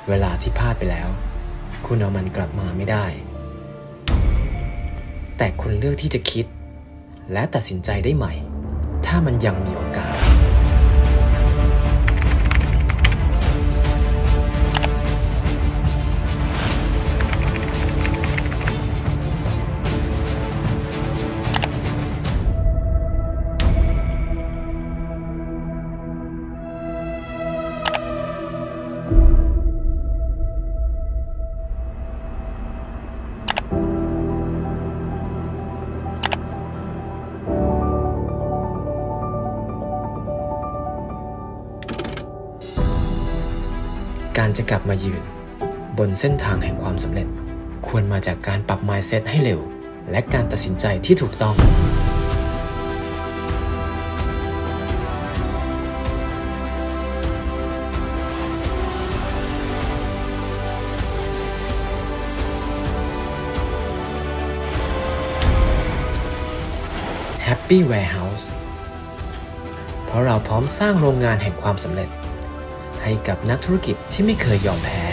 เวลาที่พลาดไปแล้วคุณเอามันกลับมาไม่ได้แต่คุณเลือกที่จะคิดและตัดสินใจได้ใหม่ถ้ามันยังมีโอกาสการจะกลับมายืนบนเส้นทางแห่งความสำเร็จควรมาจากการปรับ mindset ให้เร็วและการตัดสินใจที่ถูกต้อง Happy Warehouse เพราะเราพร้อมสร้างโรงงานแห่งความสำเร็จให้กับนักธุรกิจที่ไม่เคยยอมแพ้